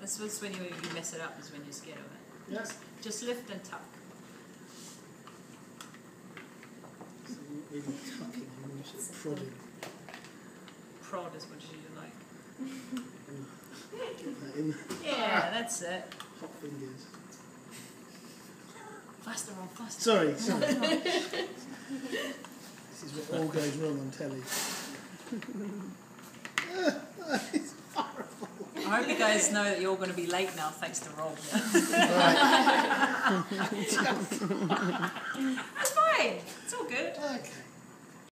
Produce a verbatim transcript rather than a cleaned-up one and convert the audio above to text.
This was when you, you mess it up, is when you're scared of it. Yeah. Just, just lift and tuck. So not really tucking, more sort of prodding. Prod is what you like. Get that in. Yeah, that's it. Hot fingers. Faster on, faster. Sorry, sorry. This is what all goes wrong on telly. It's horrible. I hope you guys know that you're going to be late now thanks to Rob. Right. That's fine. It's all good. Okay.